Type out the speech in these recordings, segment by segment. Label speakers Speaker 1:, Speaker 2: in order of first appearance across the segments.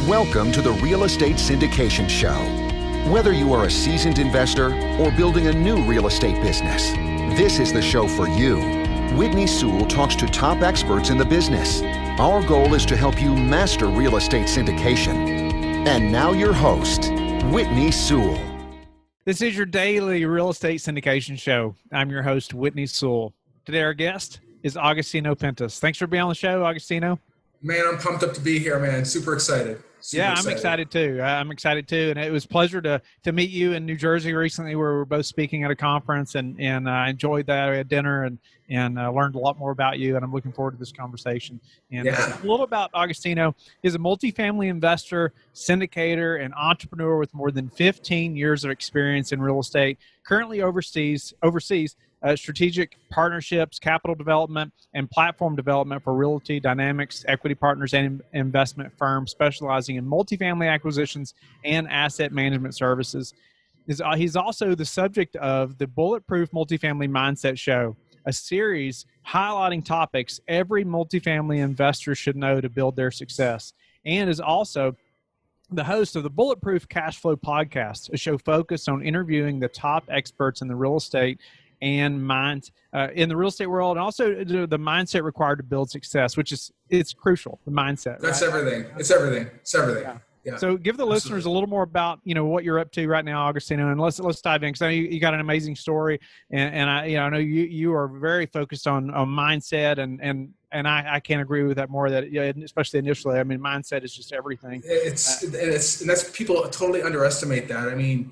Speaker 1: Welcome to the Real Estate Syndication Show. Whether you are a seasoned investor or building a new real estate business, this is the show for you. Whitney Sewell talks to top experts in the business. Our goal is to help you master real estate syndication. And now your host, Whitney Sewell.
Speaker 2: This is your daily real estate syndication show. I'm your host, Whitney Sewell. Today our guest is Agostino Pintus. Thanks for being on the show, Agostino.
Speaker 3: Man, I'm pumped up to be here, man. Super excited.
Speaker 2: I'm excited too. I'm excited too. And it was a pleasure to meet you in New Jersey recently, where we were both speaking at a conference, and I enjoyed that. We had dinner and learned a lot more about you, and I'm looking forward to this conversation. And a little about Agostino. He's a multifamily investor, syndicator, and entrepreneur with more than 15 years of experience in real estate, currently oversees strategic partnerships, capital development, and platform development for Realty Dynamics Equity Partners and investment firms specializing in multifamily acquisitions and asset management services. He's also the subject of the Bulletproof Multifamily Mindset Show, a series highlighting topics every multifamily investor should know to build their success, and is also the host of the Bulletproof Cash Flow Podcast, a show focused on interviewing the top experts in the real estate and in the real estate world, and also the mindset required to build success, which it's crucial. The mindset.
Speaker 3: That's right? Everything. It's everything. It's everything. Yeah.
Speaker 2: So give the listeners a little more about, what you're up to right now, Agostino, and let's dive in, because I know you got an amazing story, and I know you are very focused on mindset, and I can't agree with that more. That especially initially, I mean, mindset is just everything.
Speaker 3: And that's people totally underestimate that. I mean,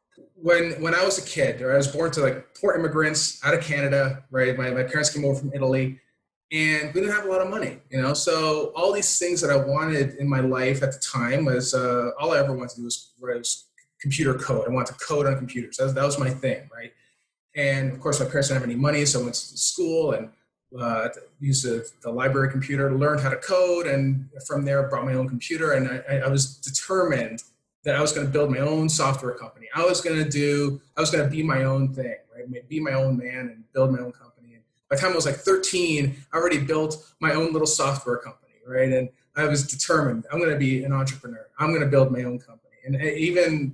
Speaker 3: when I was a kid, I was born to like poor immigrants out of Canada, right? My parents came over from Italy, and we didn't have a lot of money, So all these things that I wanted in my life at the time was all I ever wanted to do was computer code. I wanted to code on computers. That was my thing, right? And of course, my parents didn't have any money, so I went to school and used the library computer, learned how to code, and from there brought my own computer. And I was determined that I was going to build my own software company. I was going to be my own thing, right? Be my own man and build my own company. And by the time I was like 13, I already built my own little software company, right? And I was determined, I'm going to be an entrepreneur. I'm going to build my own company. And even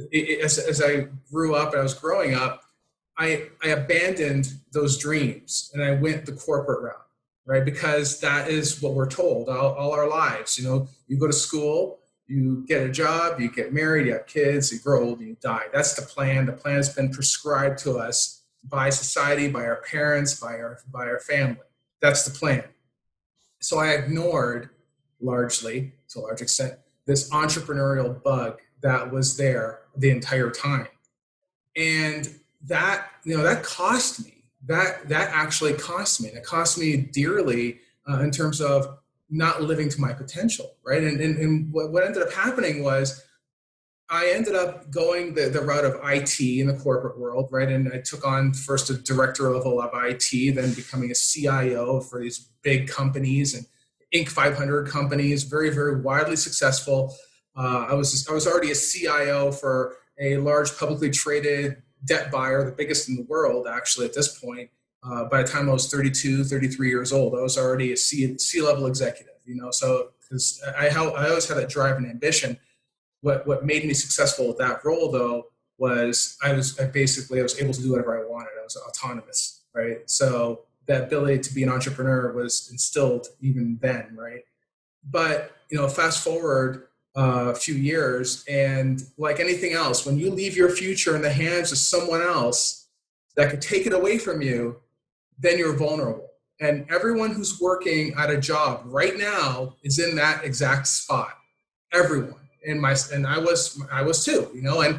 Speaker 3: as I grew up and I was growing up, I abandoned those dreams and I went the corporate route, right? Because that is what we're told all our lives. You go to school, you get a job, you get married, you have kids, you grow old, and you die. That's the plan. The plan has been prescribed to us by society, by our parents, by our family. That's the plan. So I ignored largely, to a large extent, this entrepreneurial bug that was there the entire time. And that cost me. That actually cost me. It cost me dearly in terms of not living to my potential, right? And what ended up happening was I ended up going the route of IT in the corporate world, right? And I took on first a director level of IT, then becoming a CIO for these big companies and Inc. 500 companies, very, very widely successful. I was already a CIO for a large publicly traded debt buyer, the biggest in the world, actually, at this point. By the time I was 32, 33 years old, I was already a C-level executive, so because I always had that drive and ambition. What made me successful with that role, though, was I was able to do whatever I wanted. I was autonomous, right? So that ability to be an entrepreneur was instilled even then, right? But, fast forward a few years, and like anything else, when you leave your future in the hands of someone else that could take it away from you, then you're vulnerable. And everyone who's working at a job right now is in that exact spot. Everyone. And I was too, And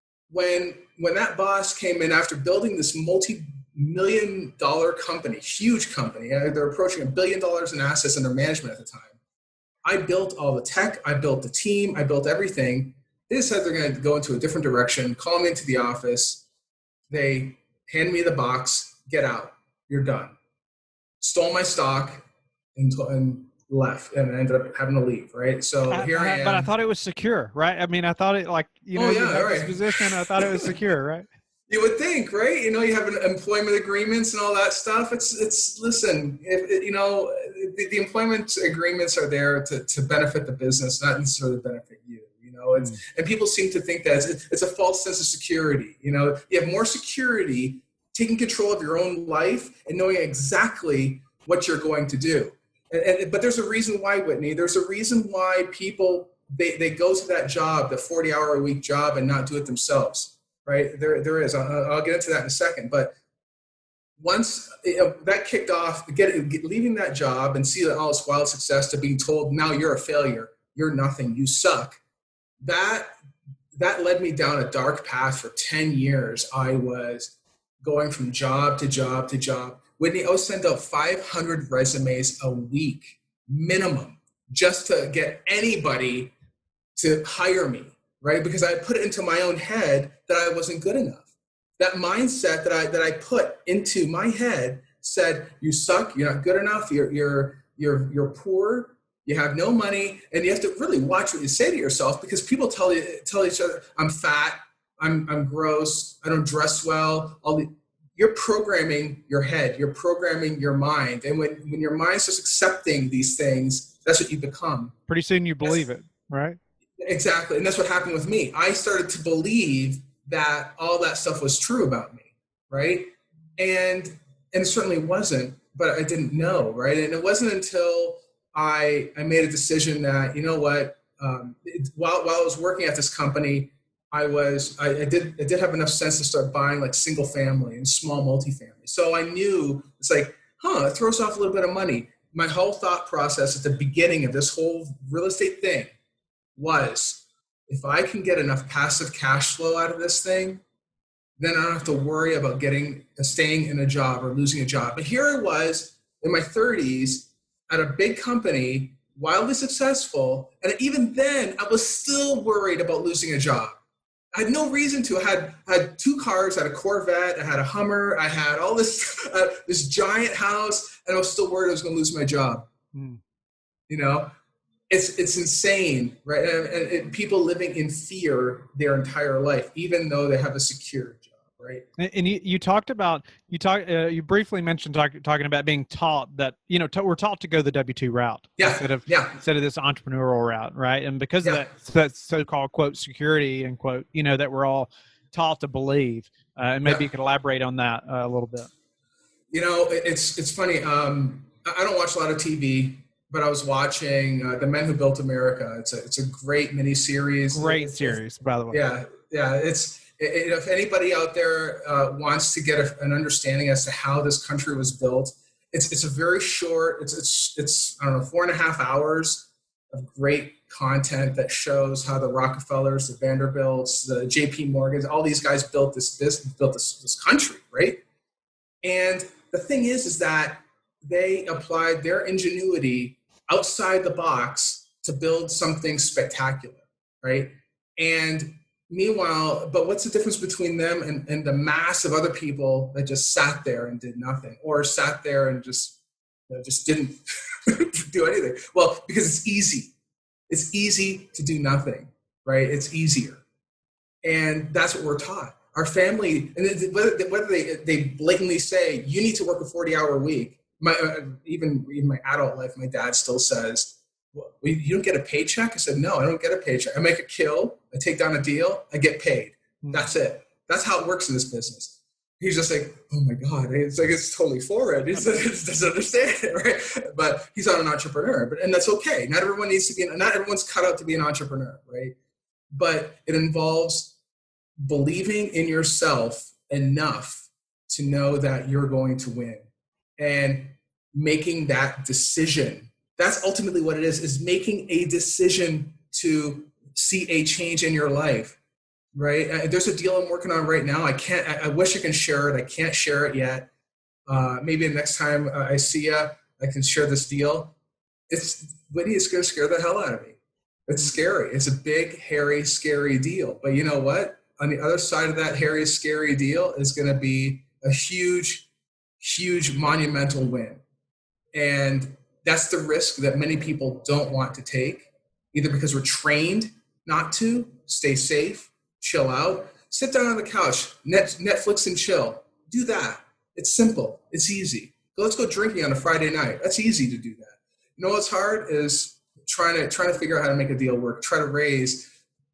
Speaker 3: when that boss came in after building this multi-million-dollar company, huge company, they're approaching $1 billion in assets under management at the time. I built all the tech, I built the team, I built everything. They decided they're going to go into a different direction, call me into the office. They hand me the box, get out. You're done. Stole my stock and left, and I ended up having to leave, right? So here I am.
Speaker 2: But I thought it was secure, right? I mean, I thought it this position, I thought it was secure, right?
Speaker 3: You would think, right? You have an employment agreements and all that stuff. Listen, the employment agreements are there to benefit the business, not necessarily benefit you. And people seem to think that it's a false sense of security. You have more security taking control of your own life and knowing exactly what you're going to do. But there's a reason why, Whitney. There's a reason why people they go to that job, the 40-hour-a-week job, and not do it themselves. Right? There is. I'll get into that in a second. But once that kicked off, leaving that job and see all this wild success to being told now you're a failure, you're nothing, you suck. That led me down a dark path for 10 years. I was going from job to job to job. Whitney, I would send out 500 resumes a week minimum just to get anybody to hire me, right? Because I put it into my own head that I wasn't good enough. That mindset that I put into my head said, you suck, you're not good enough, you're poor, you have no money, and you have to really watch what you say to yourself, because people tell each other, I'm fat, I'm gross, I don't dress well. You're programming your head, you're programming your mind. And when your mind's just accepting these things, that's what you become.
Speaker 2: Pretty soon you believe it, right?
Speaker 3: Exactly. And that's what happened with me. I started to believe that all that stuff was true about me, right? And it certainly wasn't, but I didn't know, right? And it wasn't until I made a decision that, you know what, while I was working at this company, I did have enough sense to start buying like single family and small multifamily. So I knew it's like, it throws off a little bit of money. My whole thought process at the beginning of this whole real estate thing was, if I can get enough passive cash flow out of this thing, then I don't have to worry about staying in a job or losing a job. But here I was in my 30s at a big company, wildly successful. And even then I was still worried about losing a job. I had no reason to. I had 2 cars, I had a Corvette, I had a Hummer, I had all this, this giant house, and I was still worried I was going to lose my job. It's insane, right? And people living in fear their entire life, even though they have a secure job, right?
Speaker 2: And you briefly mentioned talking about being taught that, we're taught to go the W-2 route instead of this entrepreneurial route, right? And because of that so-called quote security and quote, that we're all taught to believe, and maybe you could elaborate on that a little bit.
Speaker 3: It's funny. I don't watch a lot of TV. But I was watching The Men Who Built America. It's a great miniseries.
Speaker 2: Great series, by the way.
Speaker 3: Yeah. If anybody out there wants to get an understanding as to how this country was built, it's a very short. It's I don't know, 4.5 hours of great content that shows how the Rockefellers, the Vanderbilts, the J.P. Morgans, all these guys built this country, right? And the thing is that they applied their ingenuity outside the box to build something spectacular, right? And meanwhile, but what's the difference between them and the mass of other people that just sat there and did nothing, or sat there and just didn't do anything? Well, because it's easy. It's easy to do nothing, right? It's easier. And that's what we're taught. Our family, and whether they blatantly say, you need to work a 40-hour week, even in my adult life, my dad still says, well, you don't get a paycheck? I said, no, I don't get a paycheck. I make a kill, I take down a deal, I get paid. That's it. That's how it works in this business. He's just like, oh my God. It's like, it's totally for it. He doesn't understand it, right? But he's not an entrepreneur, and that's okay. Not everyone's cut out to be an entrepreneur, right? But it involves believing in yourself enough to know that you're going to win. And making that decision. That's ultimately what it is making a decision to see a change in your life, right? There's a deal I'm working on right now. I wish I can share it. I can't share it yet. Maybe the next time I see you, I can share this deal. Whitney, it's going to scare the hell out of me. It's scary. It's a big, hairy, scary deal. But you know what? On the other side of that hairy, scary deal is going to be a huge monumental win. And that's the risk that many people don't want to take, either because we're trained not to. Stay safe, chill out, sit down on the couch, Netflix and chill. Do that. It's simple. It's easy. Let's go drinking on a Friday night. That's easy to do that. You know what's hard is trying to figure out how to make a deal work, try to raise,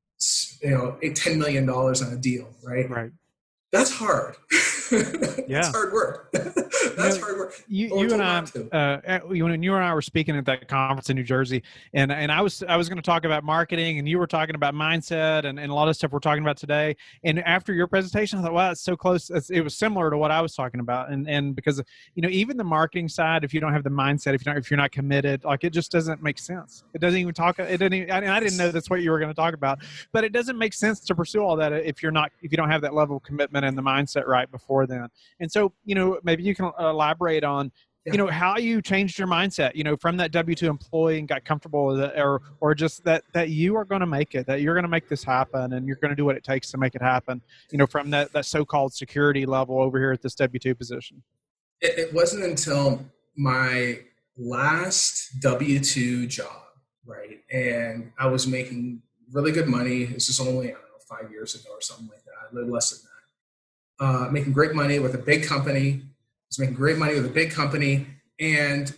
Speaker 3: $10 million on a deal, right?
Speaker 2: Right.
Speaker 3: That's hard.
Speaker 2: Yeah.
Speaker 3: That's hard work. That's hard work.
Speaker 2: You and I, when you and I were speaking at that conference in New Jersey, and I was going to talk about marketing, and you were talking about mindset and a lot of stuff we're talking about today. And after your presentation, I thought, wow, it's so close. It was similar to what I was talking about. And because, even the marketing side, if you don't have the mindset, if you're not committed, like it just doesn't make sense. It doesn't even talk. It didn't even, I didn't know that's what you were going to talk about, but it doesn't make sense to pursue all that if you don't have that level of commitment and the mindset right before then. And so, maybe you can elaborate on, how you changed your mindset, from that W-2 employee and got comfortable with it, or just that you are going to make it, that you're going to make this happen and you're going to do what it takes to make it happen, from that so-called security level over here at this W-2 position.
Speaker 3: It wasn't until my last W-2 job, right? And I was making really good money. This is only, 5 years ago or something like that, a little less than that. Making great money with a big company. I was making great money with a big company, and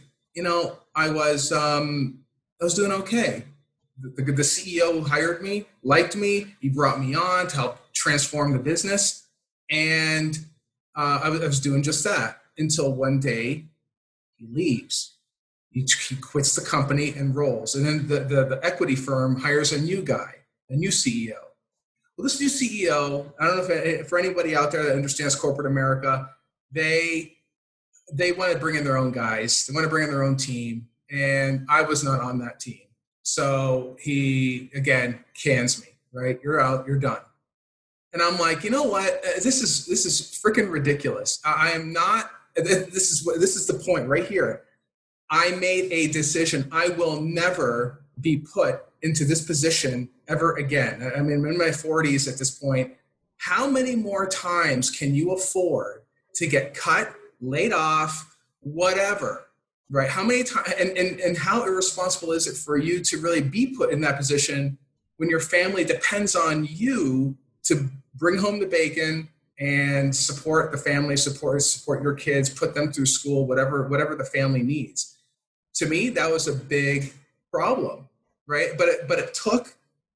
Speaker 3: I was doing okay. The CEO who hired me liked me. He brought me on to help transform the business, and I was doing just that until one day he leaves. He quits the company and rolls, and then the equity firm hires a new guy, a new CEO. Well, this new CEO, I don't know if for anybody out there that understands corporate America, they want to bring in their own guys. They want to bring in their own team. And I was not on that team. So he, again, cans me, right? You're out, you're done. And I'm like, you know what? This is freaking ridiculous. I am not, this is the point right here. I made a decision. I will never be put into this position ever again. I mean, I'm in my 40s at this point. How many more times can you afford to get cut, laid off, whatever, right? How many times, and how irresponsible is it for you to really be put in that position when your family depends on you to bring home the bacon and support the family, support your kids, put them through school, whatever the family needs. To me, that was a big problem, right? But it took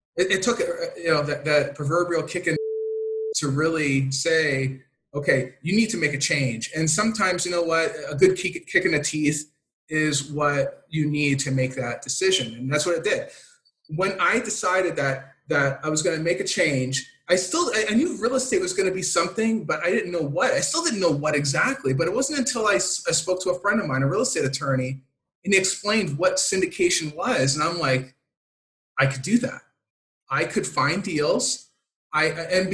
Speaker 3: that proverbial kick in to really say, okay, you need to make a change. And sometimes, a good kick in the teeth is what you need to make that decision. And that's what it did. When I decided that I was going to make a change, I knew real estate was going to be something, but I didn't know what. I still didn't know what exactly. But it wasn't until I spoke to a friend of mine, a real estate attorney, and he explained what syndication was. And I'm like, I could do that. I could find deals. I'm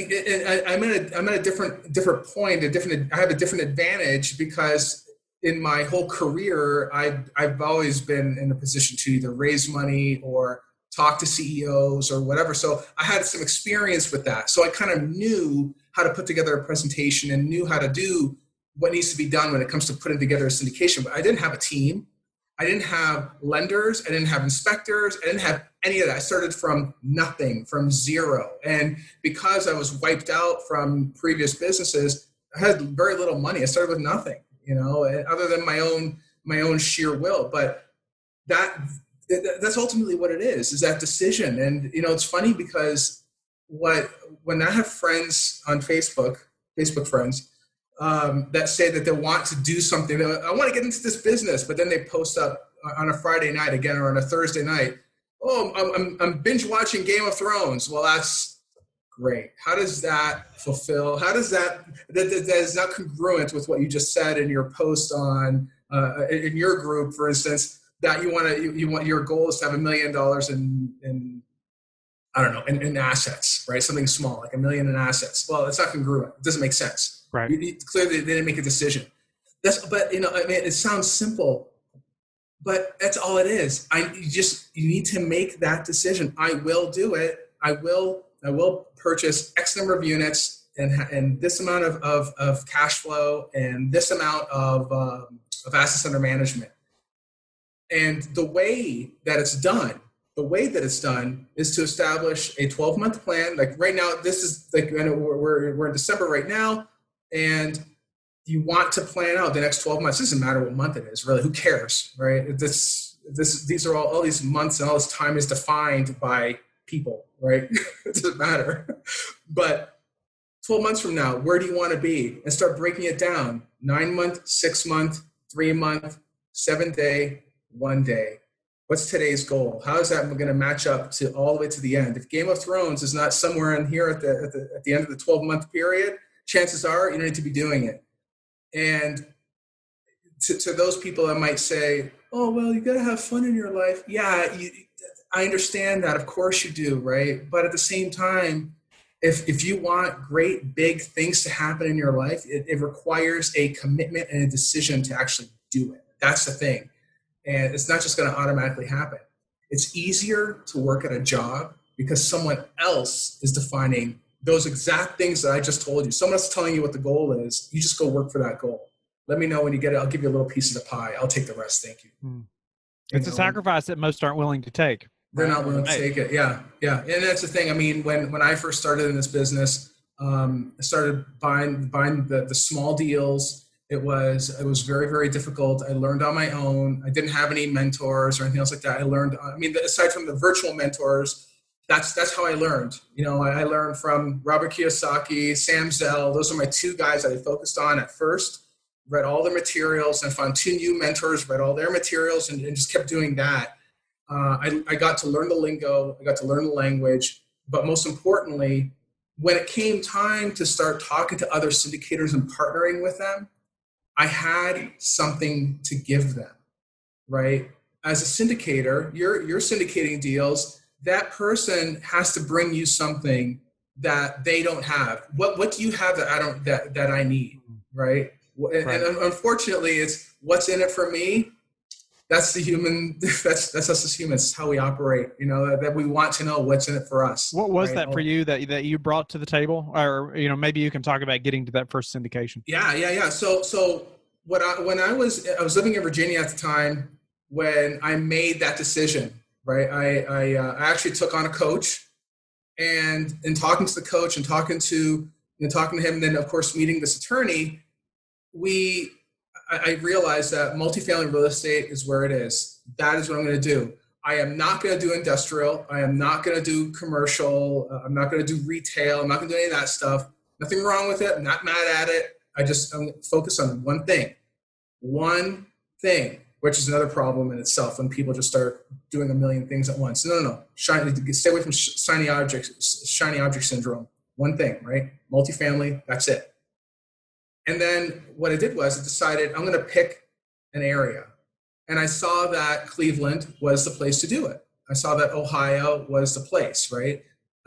Speaker 3: at a different point. I have a different advantage because in my whole career, I've always been in a position to either raise money or talk to CEOs or whatever. So I had some experience with that. So I kind of knew how to put together a presentation and knew how to do what needs to be done when it comes to putting together a syndication. But I didn't have a team. I didn't have lenders. I didn't have inspectors. I didn't have any of that. I started from nothing, from zero. And because I was wiped out from previous businesses, I had very little money. I started with nothing, other than my own sheer will. But that's ultimately what it is that decision. And, it's funny because when I have friends on Facebook friends, that say that they want to do something. I want to get into this business, but then they post up on a Friday night again or on a Thursday night. Oh, I'm binge watching Game of Thrones. Well, that's great. How does that fulfill? How does that is not congruent with what you just said in your post on in your group, for instance, that you want your goal is to have $1 million in I don't know in assets, right? Something small like $1 million in assets. Well, it's not congruent. It doesn't make sense.
Speaker 2: Right.
Speaker 3: Clearly, they didn't make a decision. It sounds simple, but that's all it is. You need to make that decision. I will do it. I will purchase X number of units and this amount of cash flow and this amount of assets under management. And the way that it's done is to establish a 12-month plan. Like right now, this is like we're in December right now. And you want to plan out the next 12 months. It doesn't matter what month it is, really. Who cares, right? these are all these months and all this time is defined by people, right? It doesn't matter. But 12 months from now, where do you want to be? And start breaking it down. 9 month, 6 month, 3 month, 7 day, 1 day. What's today's goal? How is that going to match up to all the way to the end? If Game of Thrones is not somewhere in here at the end of the 12-month period, chances are you don't need to be doing it. And to those people that might say, oh, well, you got to have fun in your life. Yeah, I understand that. Of course you do, right? But at the same time, if you want great big things to happen in your life, it requires a commitment and a decision to actually do it. That's the thing. And it's not just going to automatically happen. It's easier to work at a job because someone else is defining those exact things that I just told you. Someone else is telling you what the goal is. You just go work for that goal. Let me know when you get it. I'll give you a little piece of the pie. I'll take the rest. Thank you.
Speaker 2: It's a sacrifice that most aren't willing to take.
Speaker 3: They're not willing to take it. Yeah. Yeah. And that's the thing. I mean, when I first started in this business, I started buying the small deals. It was very, very difficult. I learned on my own. I didn't have any mentors or anything else like that. I learned, aside from the virtual mentors, that's how I learned. I learned from Robert Kiyosaki, Sam Zell. Those are my two guys that I focused on at first. Read all their materials and found two new mentors, read all their materials and just kept doing that. I got to learn the lingo. I got to learn the language. But most importantly, when it came time to start talking to other syndicators and partnering with them, I had something to give them, right? As a syndicator, you're syndicating deals. That person has to bring you something that they don't have. What do you have that I need, right? And unfortunately, it's what's in it for me. That's the human. That's us as humans. How we operate. That we want to know what's in it for us.
Speaker 2: What was that for you that you brought to the table, or maybe you can talk about getting to that first syndication.
Speaker 3: Yeah. So when I was living in Virginia at the time when I made that decision. Right, I actually took on a coach, and in talking to the coach and talking to him, and then of course meeting this attorney. I realized that multifamily real estate is where it is. That is what I'm going to do. I am not going to do industrial. I am not going to do commercial. I'm not going to do retail. I'm not going to do any of that stuff. Nothing wrong with it. I'm not mad at it. I'm focused on one thing, which is another problem in itself when people just start doing a million things at once. No. Stay away from shiny object syndrome. One thing, right? Multifamily, that's it. And then what I did was I decided I'm going to pick an area. And I saw that Cleveland was the place to do it. I saw that Ohio was the place, right?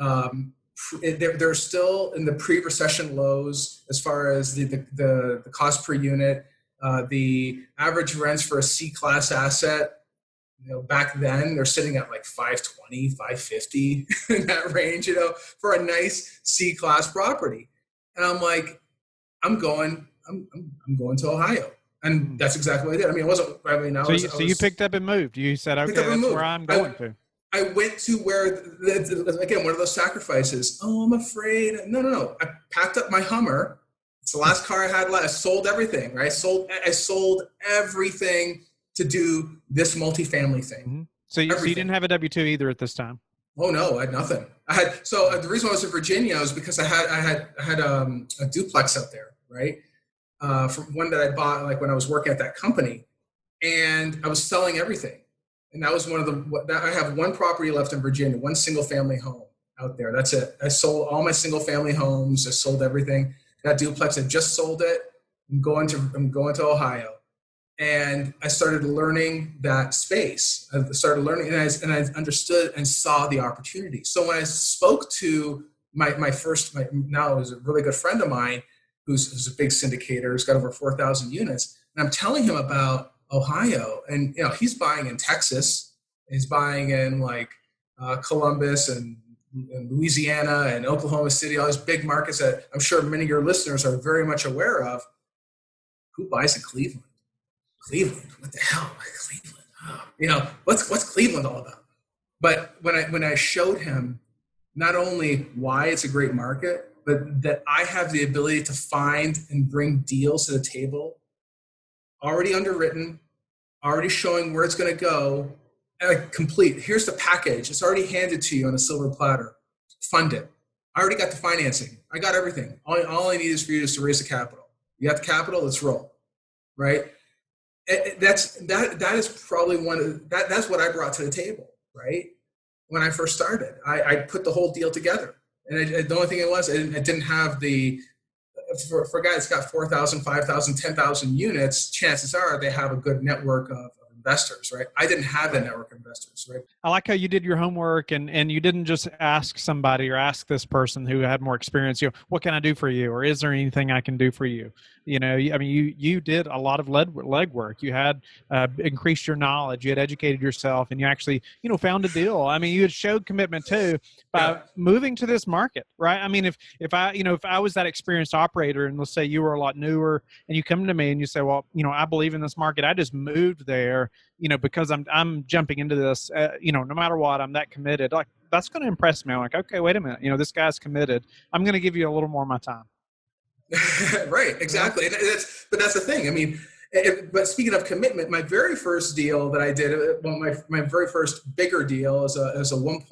Speaker 3: They're still in the pre-recession lows as far as the cost per unit. The average rents for a C-class asset, back then they're sitting at like $520, $550 in that range, for a nice C-class property. And I'm like, I'm going to Ohio. And that's exactly what I did. So
Speaker 2: you picked up and moved. You said, okay, that's where I'm going to.
Speaker 3: I went to where, again, one of those sacrifices. Oh, I'm afraid. No. I packed up my Hummer. It's the last car I had left. I sold everything, right? I sold everything to do this multifamily thing.
Speaker 2: Mm-hmm. So you didn't have a W-2 either at this time?
Speaker 3: Oh no, I had nothing. The reason I was in Virginia was because I had a duplex out there, right? From one that I bought like when I was working at that company, and I was selling everything. And that was I have one property left in Virginia, one single family home out there. That's it. I sold all my single family homes. I sold everything. That duplex, I just sold it. I'm going to Ohio. And I started learning that space. I started learning, and I understood and saw the opportunity. So when I spoke to my now is a really good friend of mine, who's a big syndicator, who's got over 4,000 units, and I'm telling him about Ohio, and he's buying in Texas, he's buying in like Columbus and Louisiana and Oklahoma City, all these big markets that I'm sure many of your listeners are very much aware of. Who buys in Cleveland? Cleveland, what the hell? Cleveland, what's Cleveland all about? But when I showed him not only why it's a great market, but that I have the ability to find and bring deals to the table, already underwritten, already showing where it's going to go, complete. Here's the package. It's already handed to you on a silver platter. Fund it. I already got the financing. I got everything. All I need is for you to raise the capital. You got the capital, let's roll, right? That is probably that's what I brought to the table, right? When I first started, I put the whole deal together. And the only thing it was, I didn't have for a guy that's got 4,000, 5,000, 10,000 units, chances are they have a good network of investors, right? I didn't have that network of investors, right?
Speaker 2: I like how you did your homework and you didn't just ask somebody or ask this person who had more experience, what can I do for you? Or is there anything I can do for you? You did a lot of legwork. You had increased your knowledge. You had educated yourself, and you actually, found a deal. You had showed commitment too by moving to this market, right? If I was that experienced operator, and let's say you were a lot newer, and you come to me and you say, well, I believe in this market. I just moved there, because I'm jumping into this, no matter what, I'm that committed. Like, that's going to impress me. I'm like, okay, wait a minute. This guy's committed. I'm going to give you a little more of my time.
Speaker 3: Right, exactly. And that's the thing. But speaking of commitment, my very first deal that I did, my very first bigger deal is a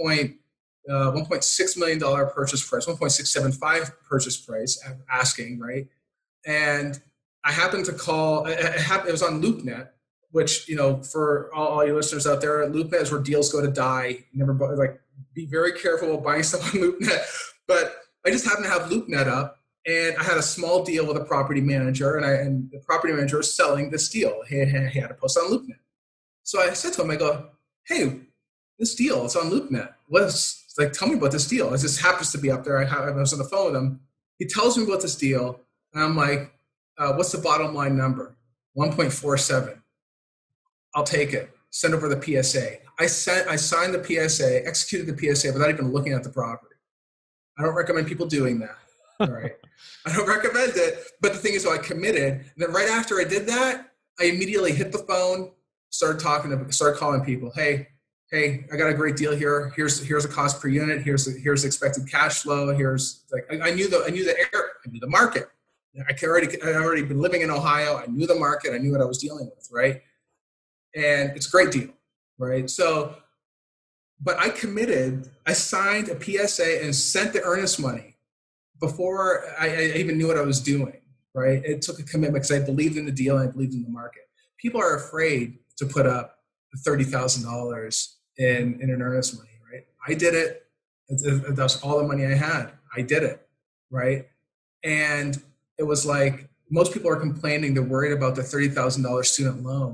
Speaker 3: $1.6 million purchase price, 1.675 purchase price, asking, right? And I happened to call, it was on LoopNet, which, for all you listeners out there, LoopNet is where deals go to die. Never, be very careful about buying stuff on LoopNet. But I just happened to have LoopNet up. And I had a small deal with a property manager, and the property manager was selling this deal. He had a post on LoopNet. So I said to him, I go, hey, this deal, it's on LoopNet. Tell me about this deal. It just happens to be up there. I was on the phone with him. He tells me about this deal, and I'm like, what's the bottom line number? 1.47. I'll take it. Send over the PSA. I signed the PSA, executed the PSA without even looking at the property. I don't recommend people doing that. All right. I don't recommend it. But the thing is, I committed. And then right after I did that, I immediately hit the phone, started calling people. Hey, I got a great deal here. Here's a cost per unit. Here's expected cash flow. I knew the market. I'd already been living in Ohio. I knew the market. I knew what I was dealing with, right? And it's a great deal, right? So, but I committed. I signed a PSA and sent the earnest money before I even knew what I was doing, right? It took a commitment because I believed in the deal and I believed in the market. People are afraid to put up $30,000 in an earnest money, right? I did it. That's all the money I had. I did it, right? And it was like, most people are complaining. They're worried about the $30,000 student loan.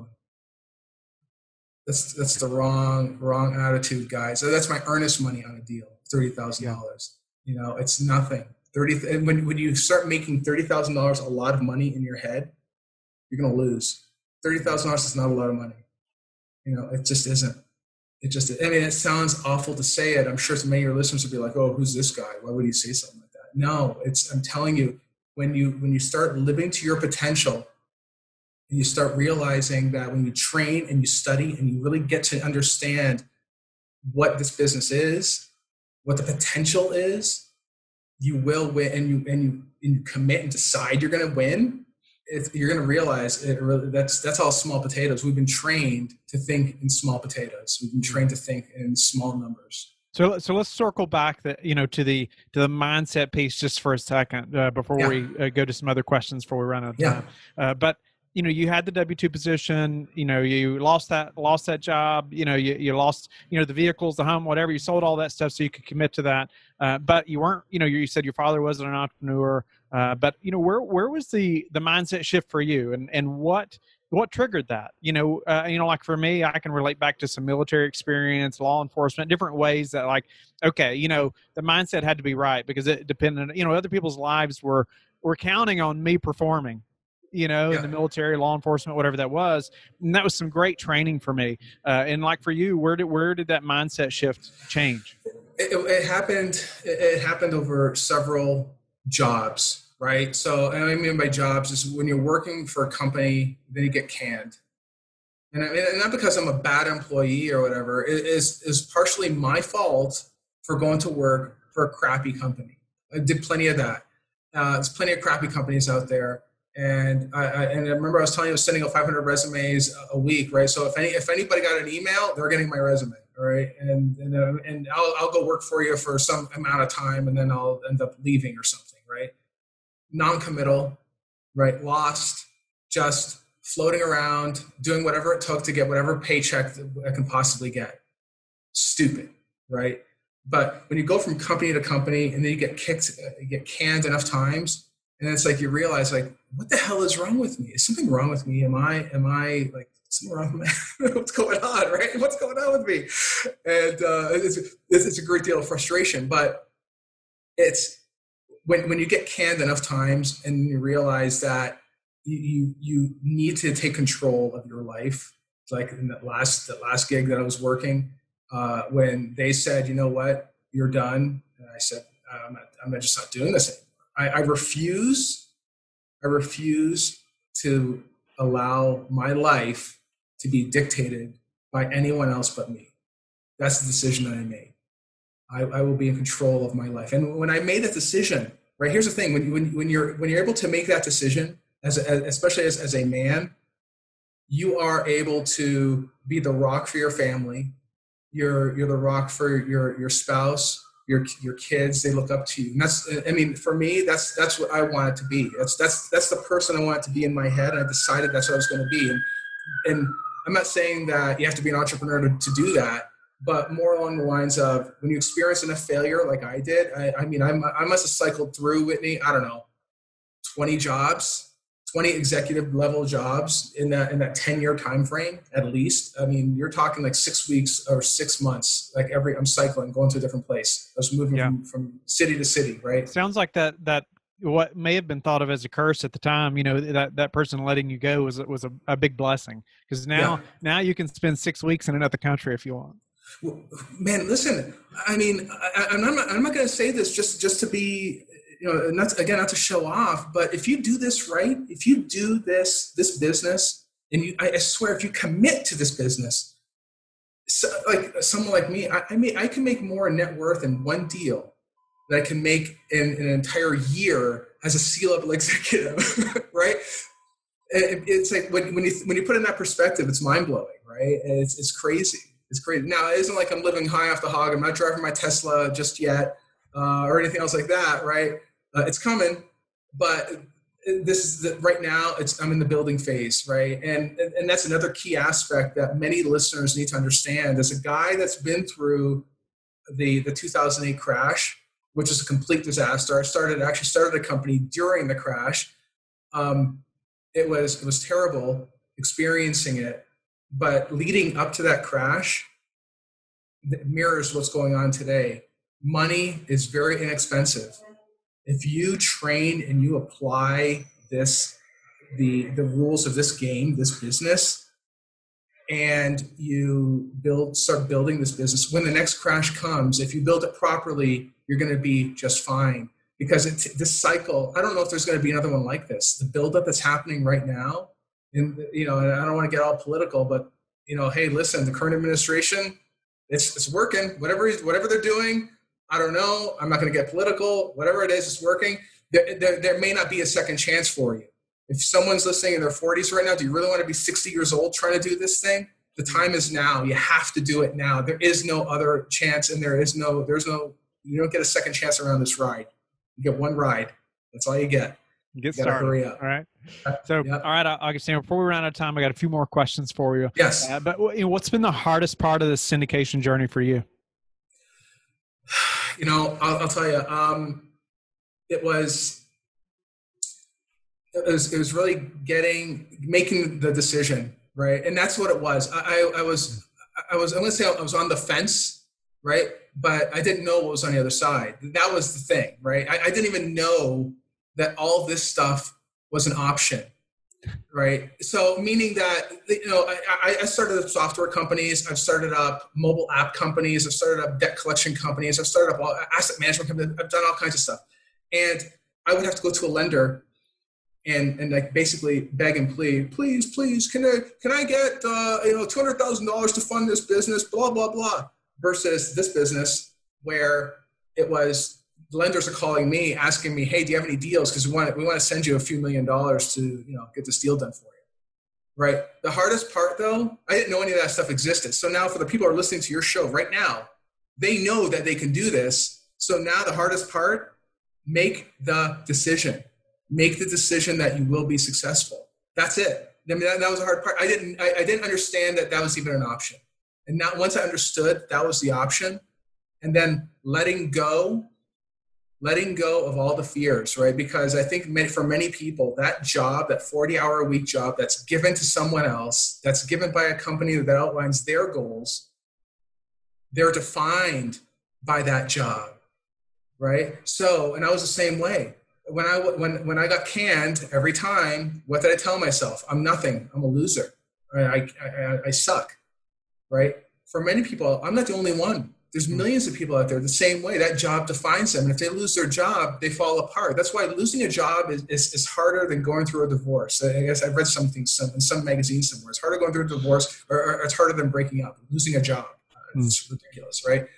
Speaker 3: That's the wrong attitude, guys. So that's my earnest money on a deal, $30,000. It's nothing. When you start making $30,000 a lot of money in your head, you're going to lose. $30,000 is not a lot of money. It just isn't. It sounds awful to say it. I'm sure many of your listeners would be like, oh, who's this guy? Why would he say something like that? No, I'm telling you, when you start living to your potential, and you start realizing that when you train and you study and you really get to understand what this business is, what the potential is, you will win, and you commit and decide you're going to win. You're going to realize that's all small potatoes. We've been trained to think in small potatoes. We've been trained to think in small numbers.
Speaker 2: So let's circle back to the mindset piece just for a second before we go to some other questions before we run out of time. But you had the W-2 position, you lost that job, you lost, the vehicles, the home, whatever, you sold all that stuff so you could commit to that. But you weren't, you said your father wasn't an entrepreneur, but where was the mindset shift for you, and what triggered that? Like for me, I can relate back to some military experience, law enforcement, different ways that the mindset had to be right because it depended, other people's lives were counting on me performing. In the military, law enforcement, whatever that was. And that was some great training for me. And like for you, where did that mindset shift change?
Speaker 3: It happened over several jobs, right? So, and I mean by jobs is when you're working for a company, then you get canned. And not because I'm a bad employee or whatever, it is partially my fault for going to work for a crappy company. I did plenty of that. There's plenty of crappy companies out there. And I remember I was telling you I was sending out 500 resumes a week, right? So if anybody got an email, they're getting my resume, all right? And I'll go work for you for some amount of time, and then I'll end up leaving or something, right? Non-committal, right? Lost, just floating around, doing whatever it took to get whatever paycheck I can possibly get. Stupid, right? But when you go from company to company and then you get canned enough times, and it's like you realize, like, what the hell is wrong with me? Is something wrong with me? Am I like something wrong with me? What's going on, right? What's going on with me? And it's a great deal of frustration. But it's when you get canned enough times and you realize that you need to take control of your life. Like in that last gig that I was working, when they said, you know what, you're done, and I said, I'm just not doing this anymore. I refuse to allow my life to be dictated by anyone else but me. That's the decision that I made. I will be in control of my life. And when I made that decision, right, here's the thing: when you're able to make that decision, especially as a man, you are able to be the rock for your family. You're the rock for your spouse. Your kids, they look up to you. And that's, I mean, for me, that's what I want it to be. That's the person I want it to be in my head. And I decided that's what I was going to be. And I'm not saying that you have to be an entrepreneur to do that, but more along the lines of when you experience enough failure like I did, I mean, I must have cycled through, Whitney, I don't know, 20 jobs, 20 executive level jobs in that 10-year time frame, at least. I mean, you're talking like 6 weeks or 6 months, like I'm cycling, going to a different place. I was moving from city to city, right?
Speaker 2: Sounds like that what may have been thought of as a curse at the time, you know, that person letting you go was a big blessing, because now you can spend 6 weeks in another country if you want.
Speaker 3: Well, man, listen, I mean, I'm not going to say this just to be, you know, not to show off, but if you do this right, if you do this business, and I swear, if you commit to this business, so, like someone like me, I can make more net worth in one deal than I can make in an entire year as a C-level executive, right? It's like when you put it in that perspective, it's mind blowing, right? It's crazy. It's crazy. Now, it isn't like I'm living high off the hog. I'm not driving my Tesla just yet, or anything else like that, right? It's coming, but this is right now. I'm in the building phase, right? And that's another key aspect that many listeners need to understand. As a guy that's been through the 2008 crash, which is a complete disaster. I started a company during the crash. It was terrible experiencing it, but leading up to that crash, it mirrors what's going on today. Money is very inexpensive. If you train and you apply the rules of this game, this business, and you start building this business, when the next crash comes, if you build it properly, you're going to be just fine. Because this cycle, I don't know if there's going to be another one like this. The buildup that's happening right now, and you know, and I don't want to get all political, but you know, hey, listen, the current administration, it's working. Whatever they're doing, I don't know. I'm not going to get political. Whatever it is, it's working. There may not be a second chance for you. If someone's listening in their 40s right now, do you really want to be 60 years old trying to do this thing? The time is now. You have to do it now. There is no other chance, and there's no. You don't get a second chance around this ride. You get one ride. That's all you get.
Speaker 2: Get started. Hurry up. All right. So, All right, Agostino, before we run out of time, I got a few more questions for you.
Speaker 3: Yes.
Speaker 2: But you know, what's been the hardest part of the syndication journey for you?
Speaker 3: You know, I'll tell you, it was really making the decision, right? And that's what it was. I'm going to say I was on the fence, right? But I didn't know what was on the other side. That was the thing, right? I didn't even know that all this stuff was an option, right? So meaning that, you know, I started up software companies. I've started up mobile app companies. I've started up debt collection companies. I've started up asset management companies. I've done all kinds of stuff. And I would have to go to a lender and like basically beg and plead, please, can I get, $200,000 to fund this business, blah, blah, blah, versus this business where it was, lenders are calling me, asking me, hey, do you have any deals? Because we want to send you a few $1 million to, get this deal done for you. Right. The hardest part, though, I didn't know any of that stuff existed. So now for the people who are listening to your show right now, they know that they can do this. So now the hardest part, make the decision. Make the decision that you will be successful. That's it. I mean, that was the hard part. I didn't understand that was even an option. And now once I understood that was the option, and then letting go of all the fears, right? Because I think for many people, that job, that 40-hour-a-week job that's given to someone else, that's given by a company that outlines their goals, they're defined by that job, right? So, and I was the same way. When I got canned every time, what did I tell myself? I'm nothing. I'm a loser. I suck, right? For many people, I'm not the only one. There's millions of people out there the same way. That job defines them. And if they lose their job, they fall apart. That's why losing a job is harder than going through a divorce. I guess I've read something in some magazine somewhere. It's harder going through a divorce, or it's harder than breaking up, losing a job. It's ridiculous, right?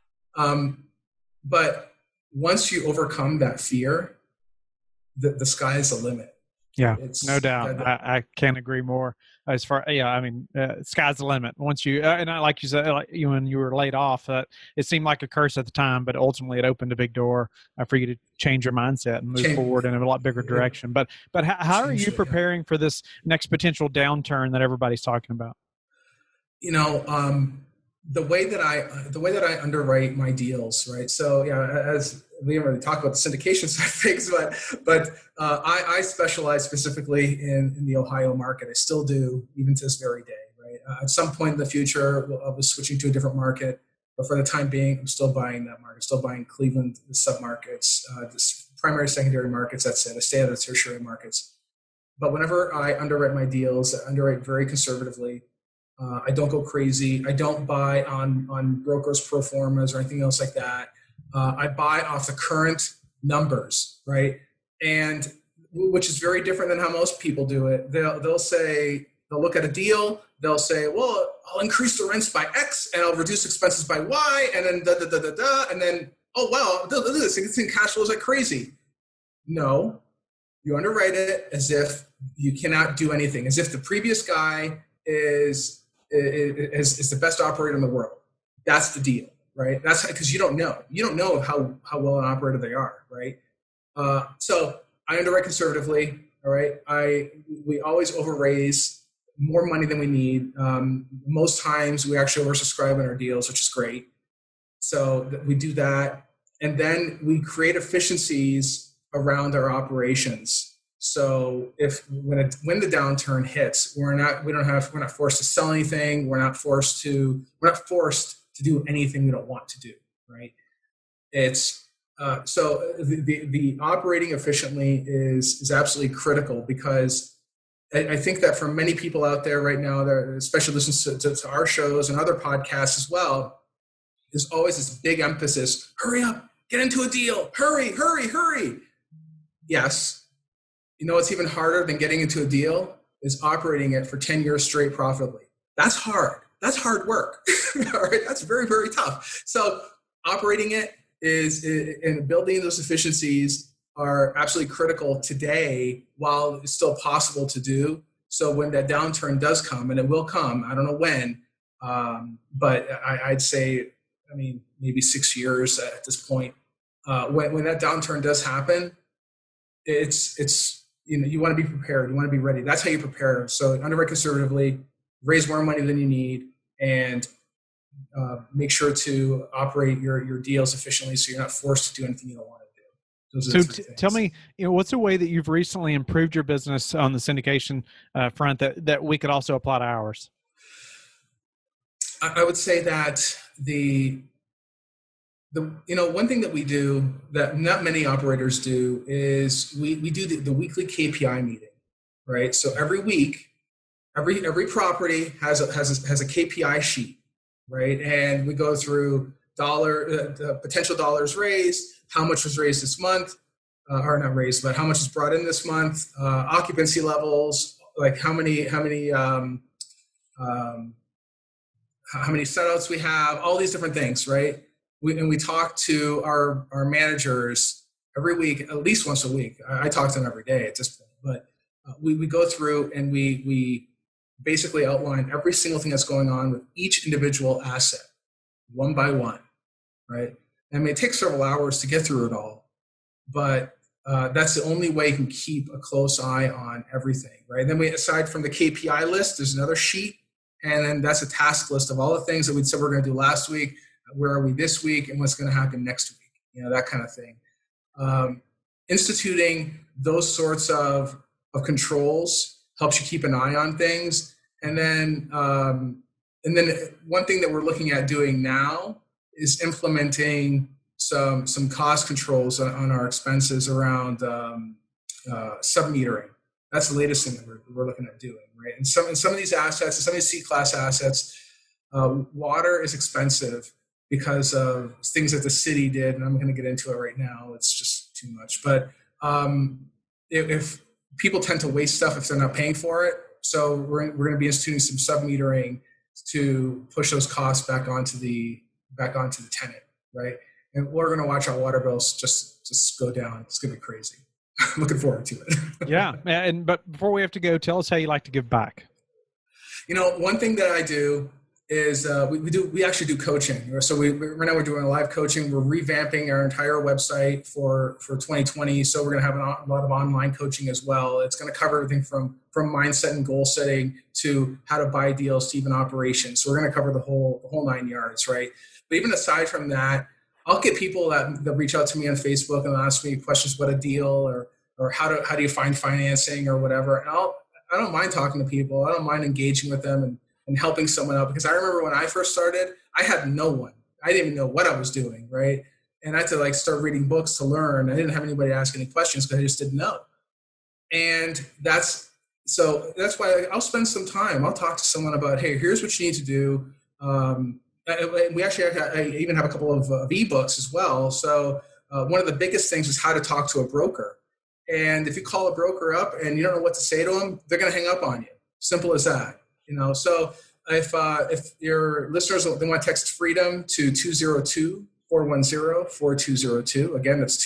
Speaker 3: But once you overcome that fear, the sky is the limit.
Speaker 2: Yeah, no doubt. I can't agree more. As far, sky's the limit. Once you, and like you said, when you were laid off, it seemed like a curse at the time, but ultimately it opened a big door for you to change your mindset and move forward in a lot bigger direction. But how are you preparing for this next potential downturn that everybody's talking about?
Speaker 3: The way that I underwrite my deals, right? So as we didn't really talk about the syndication side of things, but I specialize specifically in the Ohio market. I still do, even to this very day, right? At some point in the future, I'll be switching to a different market, but for the time being, I'm still buying that market. Still buying Cleveland, the submarkets, the primary, secondary markets. That's it. I stay out of the tertiary markets. But whenever I underwrite my deals, I underwrite very conservatively. I don't go crazy. I don't buy on brokers' pro formas or anything else like that. I buy off the current numbers, right? And which is very different than how most people do it. They'll look at a deal. They'll say, well, I'll increase the rents by X and I'll reduce expenses by Y, and then and then, oh wow, look at this thing cash flows like crazy. No, you underwrite it as if you cannot do anything, as if the previous guy is the best operator in the world. That's the deal, right? That's because you don't know how well an operator they are, right? So I underwrite conservatively. All right. We always overraise more money than we need. Most times we actually oversubscribe in our deals, which is great. So we do that. And then we create efficiencies around our operations. So when the downturn hits, we're not forced to sell anything. We're not forced to do anything we don't want to do. Right. It's so the operating efficiently is absolutely critical, because I think that for many people out there right now, that especially listen to our shows and other podcasts as well, there's always this big emphasis: hurry up, get into a deal, hurry. Yes. You know what's even harder than getting into a deal is operating it for 10 years straight profitably. That's hard. That's hard work. All right. That's very, very tough. So operating it and building those efficiencies are absolutely critical today, while it's still possible to do. So when that downturn does come, and it will come, I don't know when, but I'd say, maybe 6 years at this point, when that downturn does happen, it's you want to be prepared. You want to be ready. That's how you prepare. So underwrite conservatively, raise more money than you need, and make sure to operate your deals efficiently, so you're not forced to do anything you don't want to do.
Speaker 2: So tell me, what's a way that you've recently improved your business on the syndication front that we could also apply to ours?
Speaker 3: I would say that the one thing that we do that not many operators do is we do the weekly KPI meeting, right? So every week, every property has a KPI sheet, right? And we go through the potential dollars raised, how much was raised this month, or not raised, but how much was brought in this month, occupancy levels, like how many setouts we have, all these different things, right? we talk to our managers every week, at least once a week. I talk to them every day at this point, but we go through and we basically outline every single thing that's going on with each individual asset, one by one, right? I mean, it takes several hours to get through it all, but that's the only way you can keep a close eye on everything, right? And then aside from the KPI list, there's another sheet, and then that's a task list of all the things that we said we're going to do last week, where are we this week, and what's going to happen next week, that kind of thing. Instituting those sorts of controls helps you keep an eye on things. And then one thing that we're looking at doing now is implementing some cost controls on our expenses around submetering. That's the latest thing that we're looking at doing, right? And some of these assets, some of these C-class assets, water is expensive because of things that the city did, and I'm going to get into it right now. It's just too much. But if people tend to waste stuff if they're not paying for it, so we're going to be instituting some submetering to push those costs back onto the tenant, right? And we're going to watch our water bills just go down. It's going to be crazy. I'm looking forward to it.
Speaker 2: Yeah, but before we have to go, tell us how you like to give back.
Speaker 3: One thing that I do is we actually do coaching. So right now we're doing a live coaching. We're revamping our entire website for 2020. So we're going to have a lot of online coaching as well. It's going to cover everything from mindset and goal setting to how to buy deals to even operations. So we're going to cover the whole 9 yards, right? But even aside from that, I'll get people that reach out to me on Facebook and ask me questions about a deal or how do you find financing or whatever. And I don't mind talking to people. I don't mind engaging with them and helping someone out, because I remember when I first started, I had no one. I didn't even know what I was doing, right? And I had to start reading books to learn. I didn't have anybody ask any questions because I just didn't know. And that's why I'll spend some time. I'll talk to someone about, hey, here's what you need to do. We actually even have a couple of ebooks as well. So one of the biggest things is how to talk to a broker. And if you call a broker up and you don't know what to say to them, they're going to hang up on you. Simple as that. So if your listeners, they want to text freedom to 202-410-4202. Again, that's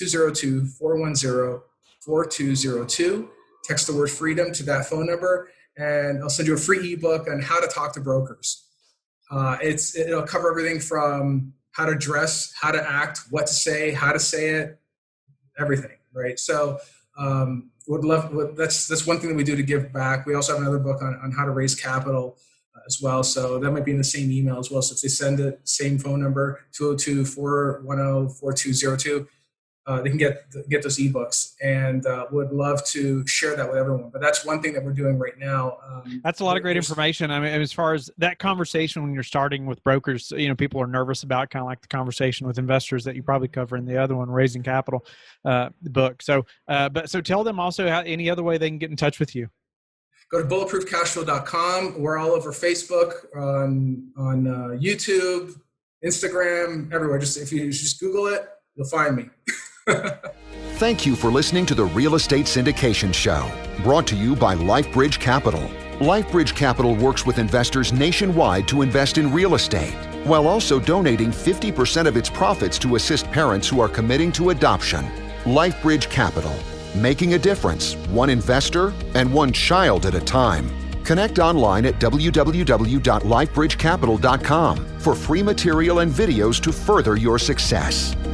Speaker 3: 202-410-4202. Text the word freedom to that phone number, and I'll send you a free ebook on how to talk to brokers. It'll cover everything from how to dress, how to act, what to say, how to say it, everything, right? So that's one thing that we do to give back. We also have another book on how to raise capital as well. So that might be in the same email as well. So if they send it, same phone number, 202-410-4202, they can get those ebooks, and would love to share that with everyone. But that's one thing that we're doing right now.
Speaker 2: That's a lot of great information. I mean, as far as that conversation when you're starting with brokers, people are nervous about, kind of like the conversation with investors that you probably cover in the other one, Raising Capital book. So tell them also any other way they can get in touch with you.
Speaker 3: Go to bulletproofcashflow.com. We're all over Facebook, on YouTube, Instagram, everywhere. If you just Google it, you'll find me.
Speaker 1: Thank you for listening to the Real Estate Syndication Show, brought to you by Life Bridge Capital. Life Bridge Capital works with investors nationwide to invest in real estate, while also donating 50% of its profits to assist parents who are committing to adoption. Life Bridge Capital, making a difference, one investor and one child at a time. Connect online at www.lifebridgecapital.com for free material and videos to further your success.